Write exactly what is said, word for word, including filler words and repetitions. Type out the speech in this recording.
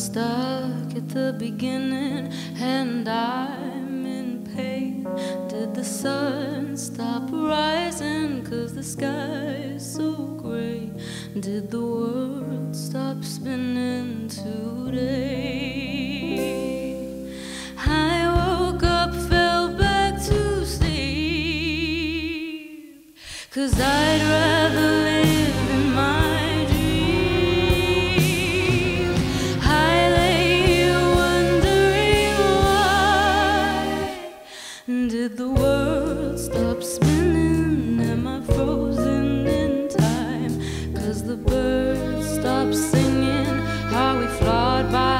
stuck at the beginning and I'm in pain. Did the sun stop rising 'cause the sky is so gray? Did the world stop spinning today? I woke up, fell back to sleep, 'cause I'd rather live in my dream. I lay here wondering why. Did the world stop spinning? Am I frozen in time? 'Cause the birds stopped singing. Are we flawed by